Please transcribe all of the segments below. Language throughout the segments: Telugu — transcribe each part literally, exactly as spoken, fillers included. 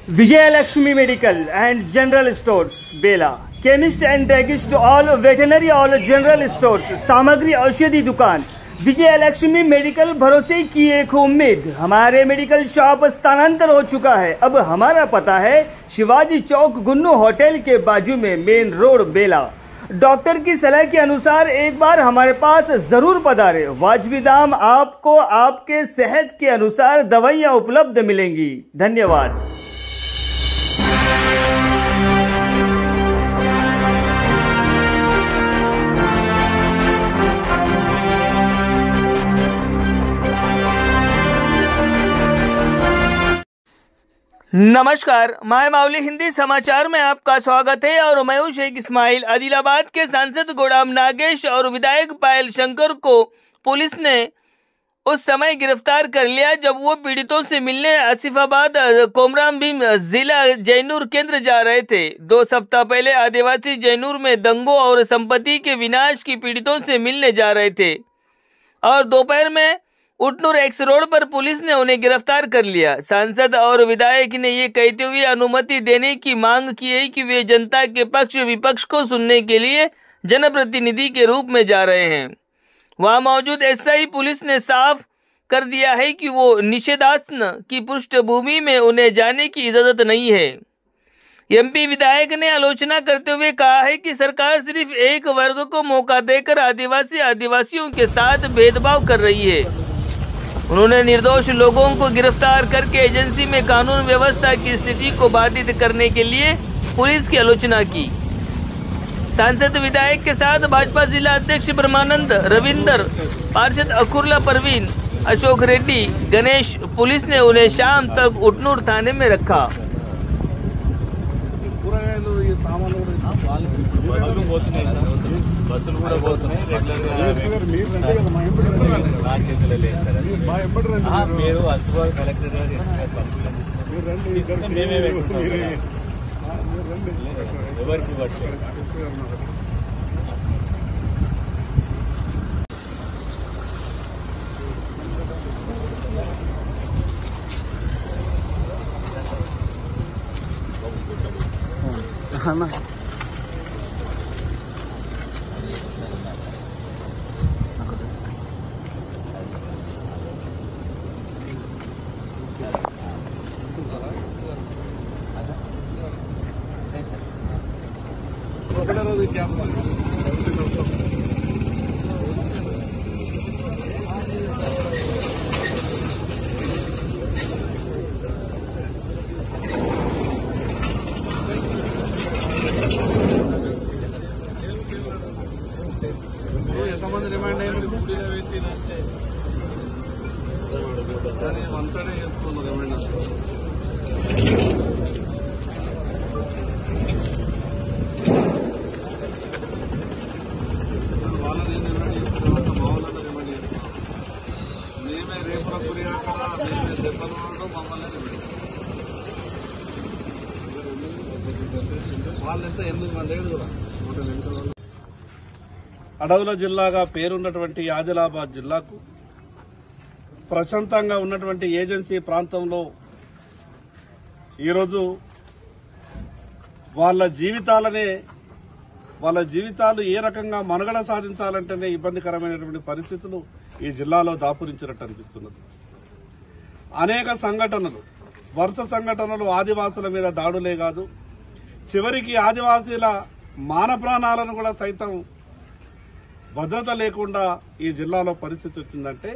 Vijayalakshmi Medical and General Stores, Bela. Chemist and Druggist, all veterinary, all general stores. सामग्री औषधि दुकान. विजयलक्ष्मी मेडिकल, भरोसे की एक उम्मीद. हमारे मेडिकल शॉप स्थानांतर हो चुका है. अब हमारा पता है शिवाजी चौक, गुन्नू होटल के बाजू में, मेन रोड, बेला. डॉक्टर की सलाह के अनुसार एक बार हमारे पास जरूर पधारे. वाजिब दाम, आपको आपके सेहत के अनुसार दवाइयाँ उपलब्ध मिलेंगी. धन्यवाद. नमस्कार, माय मावली हिंदी समाचार में आपका स्वागत है और मैं हूं शेख इस्माइल. आदिलाबाद के सांसद गोडाम नागेश और विधायक पायल शंकर को पुलिस ने उस समय गिरफ्तार कर लिया जब वो पीड़ितों से मिलने आसिफाबाद कोमराम भीम जिला जैनूर केंद्र जा रहे थे. दो सप्ताह पहले आदिवासी जैनूर में दंगों और संपत्ति के विनाश की पीड़ितों से मिलने जा रहे थे और दोपहर में उटनूर एक्स रोड पर पुलिस ने उन्हें गिरफ्तार कर लिया. सांसद और विधायक ने ये कहते हुए अनुमति देने की मांग की है कि वे जनता के पक्ष विपक्ष को सुनने के लिए जनप्रतिनिधि के रूप में जा रहे हैं. वहां मौजूद एसआई पुलिस ने साफ कर दिया है कि वो निषेधाज्ञा की पृष्ठभूमि में उन्हें जाने की इजाजत नहीं है. एमपी विधायक ने आलोचना करते हुए कहा है कि सरकार सिर्फ एक वर्ग को मौका देकर आदिवासी आदिवासियों के साथ भेदभाव कर रही है. उन्होंने निर्दोष लोगों को गिरफ्तार करके एजेंसी में कानून व्यवस्था की स्थिति को बाधित करने के लिए पुलिस की आलोचना की. सांसद विधायक के साथ भाजपा जिला अध्यक्ष ब्रह्मानंद, रविंदर, पार्षद अकुरला परवीन, अशोक रेड्डी, गणेश. पुलिस ने उन्हें शाम तक उटनूर थाने में रखा. బస్సులు కూడా పోతున్నాయి మీరు అస్వాల్ కలెక్టర్ మేమే ఎవరికి వర్షం क्या ఎంతమంది రిమైండ్ అయ్యారు వన్ సైడ్ చేస్తున్నారు రిమైండ్ వాళ్ళని రిమైండ్ చేసిన తర్వాత మా వాళ్ళని రిమైండ్ చేస్తున్నాం. మేమే రేపు గురి అక్కడ మేమే దెబ్బలు మమ్మల్ని వాళ్ళెంత ఎనిమిది మంది ఏడు కూడా అడవుల జిల్లాగా పేరున్నటువంటి ఆదిలాబాద్ జిల్లాకు ప్రశాంతంగా ఉన్నటువంటి ఏజెన్సీ ప్రాంతంలో ఈరోజు వాళ్ళ జీవితాలనే వాళ్ళ జీవితాలు ఏ రకంగా మనుగడ సాధించాలంటేనే ఇబ్బందికరమైనటువంటి పరిస్థితులు ఈ జిల్లాలో దాపురించినట్టు అనిపిస్తున్నది. అనేక సంఘటనలు, వరుస సంఘటనలు ఆదివాసుల మీద దాడులే కాదు, చివరికి ఆదివాసీల మాన ప్రాణాలను కూడా సైతం భద్రత లేకుండా ఈ జిల్లాలో పరిస్థితి వచ్చిందంటే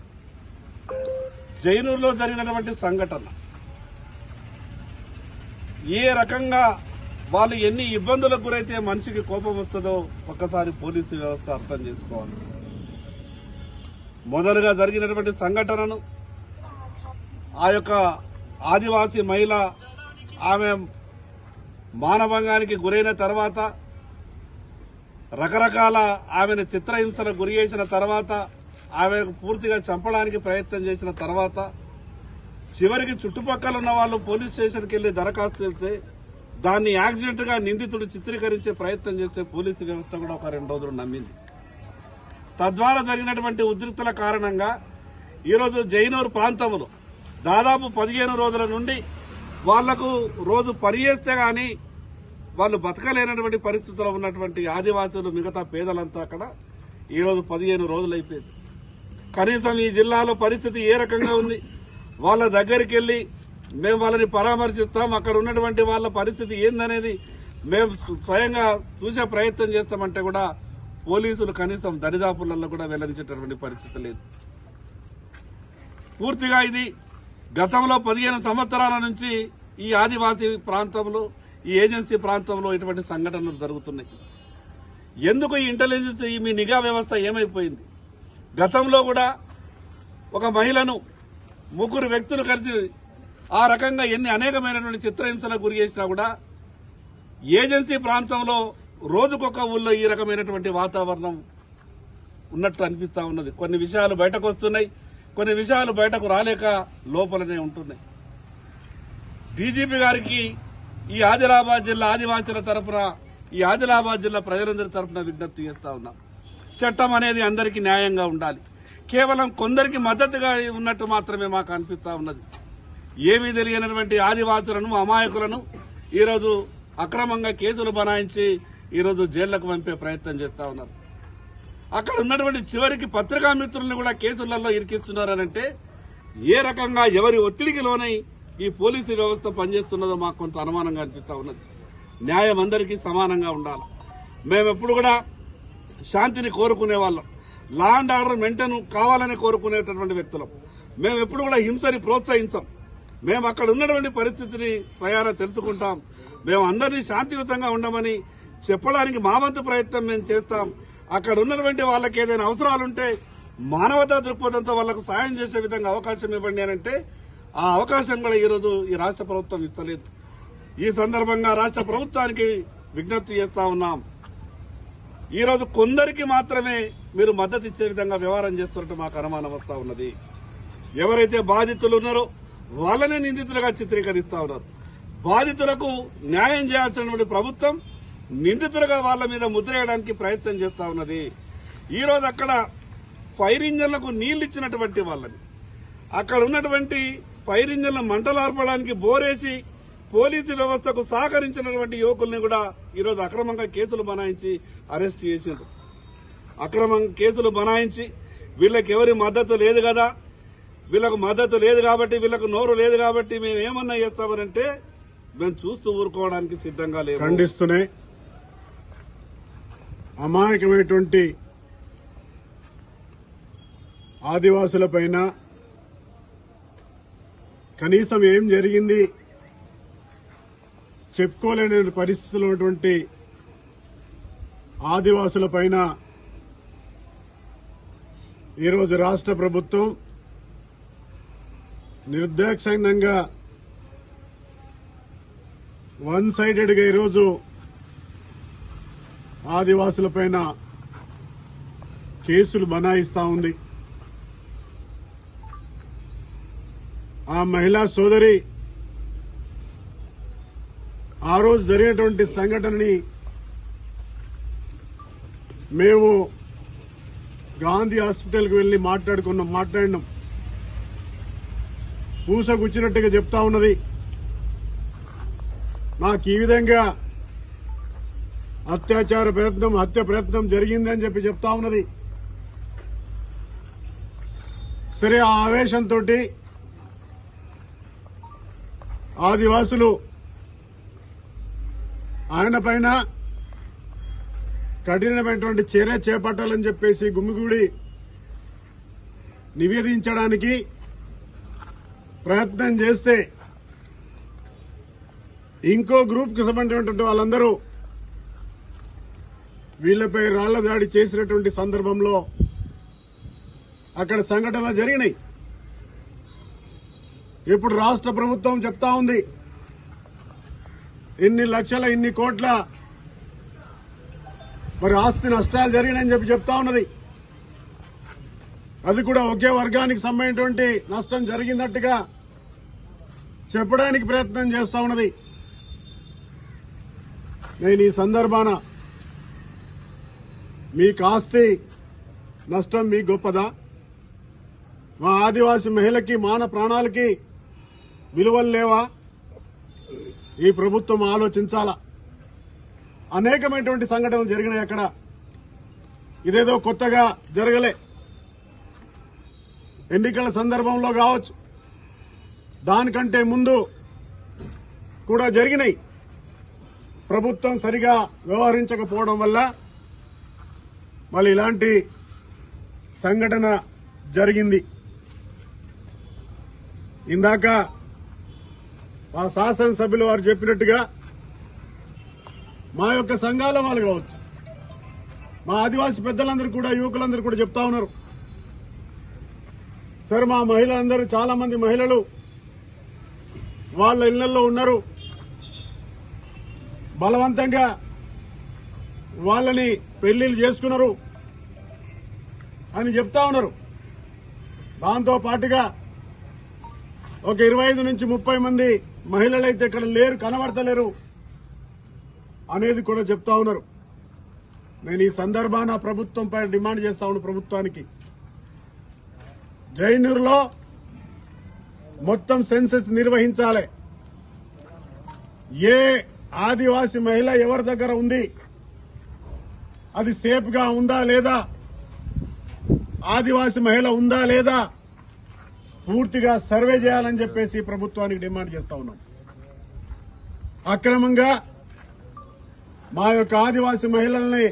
జైనూరులో జరిగినటువంటి సంఘటన ఏ రకంగా వాళ్ళు ఎన్ని ఇబ్బందులకు గురైతే మనిషికి కోపం వస్తుందో ఒక్కసారి పోలీసు వ్యవస్థ అర్థం చేసుకోవాలి. మొదలుగా జరిగినటువంటి సంఘటనను ఆ యొక్క ఆదివాసీ మహిళ ఆమె మానభంగానికి గురైన తర్వాత రకరకాల ఆమెను చిత్రహింసలకు గురి చేసిన తర్వాత ఆమెను పూర్తిగా చంపడానికి ప్రయత్నం చేసిన తర్వాత చివరికి చుట్టుపక్కల ఉన్న వాళ్ళు పోలీస్ స్టేషన్కి వెళ్లి దరఖాస్తు చేస్తే దాన్ని యాక్సిడెంట్ గా నిందితుడు చిత్రీకరించే ప్రయత్నం చేస్తే పోలీసు వ్యవస్థ కూడా ఒక రెండు రోజులు నమ్మింది. తద్వారా జరిగినటువంటి ఉద్రిక్తల కారణంగా ఈరోజు జైనూరు ప్రాంతంలో దాదాపు పదిహేను రోజుల నుండి వాళ్లకు రోజు పని చేస్తే గాని వాళ్ళు బతకలేనటువంటి పరిస్థితుల్లో ఉన్నటువంటి ఆదివాసులు మిగతా పేదలంతా అక్కడ ఈరోజు పదిహేను రోజులు అయిపోయింది. కనీసం ఈ జిల్లాలో పరిస్థితి ఏ రకంగా ఉంది, వాళ్ళ దగ్గరికి వెళ్లి మేము వాళ్ళని పరామర్శిస్తాం, అక్కడ ఉన్నటువంటి వాళ్ళ పరిస్థితి ఏందనేది మేము స్వయంగా చూసే ప్రయత్నం చేస్తామంటే కూడా పోలీసులు కనీసం దరిదాపులలో కూడా వెల్లడించేటటువంటి పరిస్థితి లేదు. పూర్తిగా ఇది గతంలో పదిహేను సంవత్సరాల నుంచి ఈ ఆదివాసీ ప్రాంతంలో ఈ ఏజెన్సీ ప్రాంతంలో ఇటువంటి సంఘటనలు జరుగుతున్నాయి. ఎందుకు ఈ ఇంటెలిజెన్స్ ఈ మీ నిఘా వ్యవస్థ ఏమైపోయింది? గతంలో కూడా ఒక మహిళను ముగ్గురు వ్యక్తులు కలిసి ఆ రకంగా ఎన్ని అనేకమైనటువంటి చిత్రహింసలకు గురి చేసినా కూడా ఏజెన్సీ ప్రాంతంలో రోజుకొక ఊళ్ళో ఈ రకమైనటువంటి వాతావరణం ఉన్నట్టు అనిపిస్తా ఉన్నది. కొన్ని విషయాలు బయటకు వస్తున్నాయి, కొన్ని విషయాలు బయటకు రాలేక లోపలనే ఉంటున్నాయి. డీజీపీ గారికి ఈ ఆదిలాబాద్ జిల్లా ఆదివాసీల తరఫున ఈ ఆదిలాబాద్ జిల్లా ప్రజలందరి తరఫున విజ్ఞప్తి చేస్తా ఉన్నాం. చట్టం అనేది అందరికీ న్యాయంగా ఉండాలి. కేవలం కొందరికి మద్దతుగా ఉన్నట్టు మాత్రమే మాకు అనిపిస్తా ఉన్నది. ఏమీ తెలియనటువంటి ఆదివాసులను అమాయకులను ఈరోజు అక్రమంగా కేసులు బనాయించి ఈరోజు జైళ్లకు పంపే ప్రయత్నం చేస్తా ఉన్నారు. అక్కడ ఉన్నటువంటి చివరికి పత్రికా మిత్రులను కూడా కేసులలో ఇరికిస్తున్నారనంటే ఏ రకంగా ఎవరి ఒత్తిడికి లోనై ఈ పోలీసు వ్యవస్థ పనిచేస్తున్నదో మాకు కొంత అనుమానంగా అనిపిస్తా ఉన్నది. న్యాయం అందరికీ సమానంగా ఉండాలి. మేమెప్పుడు కూడా శాంతిని కోరుకునే వాళ్ళం, లా అండ్ ఆర్డర్ మెయింటైన్ కావాలని కోరుకునేటటువంటి వ్యక్తులం. మేము ఎప్పుడు కూడా హింసని ప్రోత్సహించాం. మేము అక్కడ ఉన్నటువంటి పరిస్థితిని స్వయానా తెలుసుకుంటాం. మేము అందరినీ శాంతియుతంగా ఉండమని చెప్పడానికి మా వంతు ప్రయత్నం మేము చేస్తాం. అక్కడ ఉన్నటువంటి వాళ్ళకి ఏదైనా అవసరాలుంటే మానవతా దృక్పథంతో వాళ్లకు సాయం చేసే విధంగా అవకాశం ఇవ్వండి అని అంటే ఆ అవకాశం కూడా ఈరోజు ఈ రాష్ట్ర ప్రభుత్వం ఇస్తలేదు. ఈ సందర్భంగా రాష్ట్ర ప్రభుత్వానికి విజ్ఞప్తి చేస్తా ఉన్నాం. ఈరోజు కొందరికి మాత్రమే మీరు మద్దతు ఇచ్చే విధంగా వ్యవహారం చేస్తున్నట్టు మాకు అనుమానం వస్తా ఉన్నది. ఎవరైతే బాధితులు ఉన్నారో వాళ్ళనే నిందితులుగా చిత్రీకరిస్తా ఉన్నారు. బాధితులకు న్యాయం చేయాల్సినటువంటి ప్రభుత్వం నిందితులుగా వాళ్ళ మీద ముద్ర వేయడానికి ప్రయత్నం చేస్తా ఉన్నది. ఈరోజు అక్కడ ఫైర్ ఇంజన్లకు నీళ్లు ఇచ్చినటువంటి వాళ్ళని, అక్కడ ఉన్నటువంటి ఫైర్ ఇంజన్ల మంటలార్పడానికి బోరేసి పోలీసు వ్యవస్థకు సహకరించినటువంటి యువకుల్ని కూడా ఈరోజు అక్రమంగా కేసులు బనాయించి అరెస్ట్ చేసిండ్రు. అక్రమంగా కేసులు బనాయించి వీళ్ళకి ఎవరి మద్దతు లేదు కదా, వీళ్ళకు మద్దతు లేదు కాబట్టి, వీళ్ళకు నోరు లేదు కాబట్టి మేము ఏమన్నా చేస్తామనంటే మేము చూస్తూ ఊరుకోవడానికి సిద్ధంగా లేదు. ఖండిస్తూనే అమాయకమైనటువంటి ఆదివాసులపైన కనీసం ఏం జరిగింది చెప్పుకోలేని పరిస్థితుల్లో ఉన్నటువంటి ఆదివాసులపైన ఈరోజు రాష్ట్ర ప్రభుత్వం నిర్దాక్షిణ్యంగా వన్ సైడెడ్ గా ఈరోజు ఆదివాసులపైన కేసులు బనాయిస్తా ఉంది. ఆ మహిళా సోదరి ఆ రోజు జరిగినటువంటి సంఘటనని మేము గాంధీ హాస్పిటల్కి వెళ్లి మాట్లాడుకున్నాం మాట్లాడినాం పూసగుచ్చినట్టుగా చెప్తా ఉన్నది. నాకు ఈ విధంగా అత్యాచార ప్రయత్నం హత్య ప్రయత్నం జరిగిందని చెప్పి చెప్తా ఉన్నది. సరే, ఆ ఆవేశంతో ఆదివాసులు ఆయన పైన కఠినమైనటువంటి చర్య చేపట్టాలని చెప్పేసి గుమిగూడి నివేదించడానికి ప్రయత్నం చేస్తే ఇంకో గ్రూప్ కి సంబంధించినటువంటి వాళ్ళందరూ వీళ్లపై రాళ్ల దాడి చేసినటువంటి సందర్భంలో అక్కడ సంఘటనలు జరిగినాయి. ఇప్పుడు రాష్ట్ర ప్రభుత్వం చెప్తా ఉంది ఇన్ని లక్షల ఇన్ని కోట్ల మరి ఆస్తి నష్టాలు జరిగినాయని చెప్పి చెప్తా ఉన్నది. అది కూడా ఒకే వర్గానికి సంబంధించినటువంటి నష్టం జరిగినట్టుగా చెప్పడానికి ప్రయత్నం చేస్తా ఉన్నది. నేను ఈ సందర్భాన మీకు ఆస్తి నష్టం మీకు గొప్పదా? మా ఆదివాసీ మహిళకి మాన ప్రాణాలకి విలువలు లేవా? ఈ ప్రభుత్వం ఆలోచించాలా. అనేకమైనటువంటి సంఘటనలు జరిగినాయి అక్కడ. ఇదేదో కొత్తగా జరగలే. ఎన్నికల సందర్భంలో కావచ్చు, దానికంటే ముందు కూడా జరిగినాయి. ప్రభుత్వం సరిగా వ్యవహరించకపోవడం వల్ల మళ్ళీ ఇలాంటి సంఘటన జరిగింది. ఇందాక మా శాసనసభ్యులు వారు చెప్పినట్టుగా మా యొక్క సంఘాల వాళ్ళు కావచ్చు, మా ఆదివాసీ పెద్దలందరూ కూడా, యువకులందరూ కూడా చెప్తా ఉన్నారు, సరే మా మహిళలందరూ, చాలా మంది మహిళలు వాళ్ళ ఇళ్లలో ఉన్నారు, బలవంతంగా వాళ్ళని పెళ్లిళ్ళు చేసుకున్నారు అని చెప్తా ఉన్నారు. దాంతో పాటుగా ఒక ఇరవై ఐదు నుంచి ముప్పై మంది మహిళలైతే ఇక్కడ లేరు, కనబడతలేరు అనేది కూడా చెప్తా ఉన్నారు. నేను ఈ సందర్భాన ప్రభుత్వం పైన డిమాండ్ చేస్తా ఉన్నాను, ప్రభుత్వానికి జైనూరులో మొత్తం సెన్సెస్ నిర్వహించాలి. ఏ ఆదివాసీ మహిళ ఎవరి దగ్గర ఉంది, అది సేఫ్ గా ఉందా లేదా, ఆదివాసీ మహిళ ఉందా లేదా పూర్తిగా సర్వే చేయాలని చెప్పేసి ప్రభుత్వానికి డిమాండ్ చేస్తా ఉన్నాం. అక్రమంగా మా యొక్క ఆదివాసీ మహిళల్ని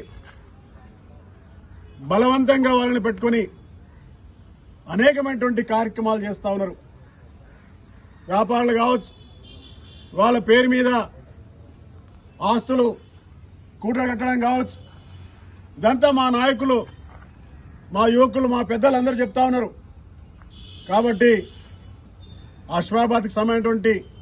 బలవంతంగా వాళ్ళని పెట్టుకుని అనేకమైనటువంటి కార్యక్రమాలు చేస్తా ఉన్నారు. వ్యాపారులు కావచ్చు, వాళ్ళ పేరు మీద ఆస్తులు కూడగట్టడం కావచ్చు, ఇదంతా మా నాయకులు, మా యువకులు, మా పెద్దలందరూ చెప్తా ఉన్నారు. కాబట్టి అశ్వాబాద్కి సంబంధించినటువంటి